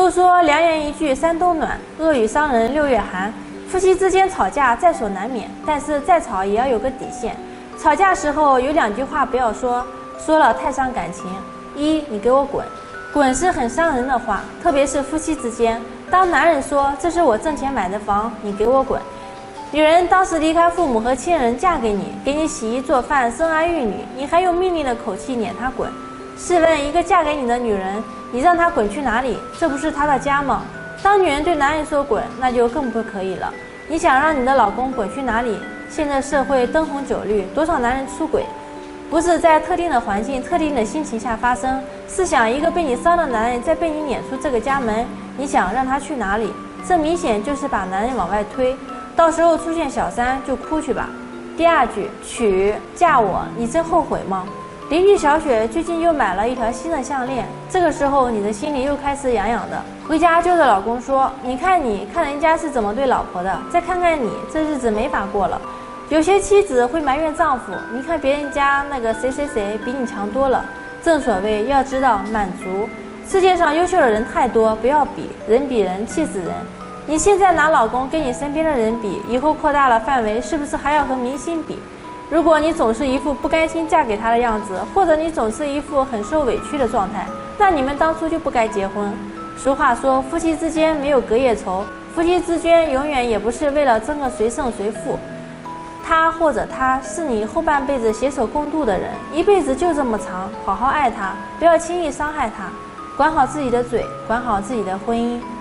都说良言一句三冬暖，恶语伤人六月寒。夫妻之间吵架在所难免，但是再吵也要有个底线。吵架时候有2句话不要说，说了太伤感情。一，你给我滚。滚是很伤人的话，特别是夫妻之间。当男人说这是我挣钱买的房，你给我滚。女人当时离开父母和亲人嫁给你，给你洗衣做饭生儿育女，你还用命令的口气撵她滚。试问一个嫁给你的女人，你让她滚去哪里？这不是她的家吗？当女人对男人说滚，那就更不可以了。你想让你的老公滚去哪里？现在社会灯红酒绿，多少男人出轨，不是在特定的环境、特定的心情下发生。试想一个被你伤的男人再被你撵出这个家门，你想让他去哪里？这明显就是把男人往外推，到时候出现小三就哭去吧。第2句，娶嫁我，你真后悔吗？邻居小雪最近又买了一条新的项链，这个时候你的心里又开始痒痒的，回家就对老公说：你看人家是怎么对老婆的，再看看你，这日子没法过了。有些妻子会埋怨丈夫，你看别人家那个谁谁谁比你强多了。正所谓要知道满足，世界上优秀的人太多，不要比，人比人气死人。你现在拿老公跟你身边的人比，以后扩大了范围，是不是还要和明星比？如果你总是一副不甘心嫁给他的样子，或者你总是一副很受委屈的状态，那你们当初就不该结婚。俗话说，夫妻之间没有隔夜仇，夫妻之间永远也不是为了争个谁胜谁负。他或者她是你后半辈子携手共度的人，一辈子就这么长，好好爱他，不要轻易伤害他，管好自己的嘴，管好自己的婚姻。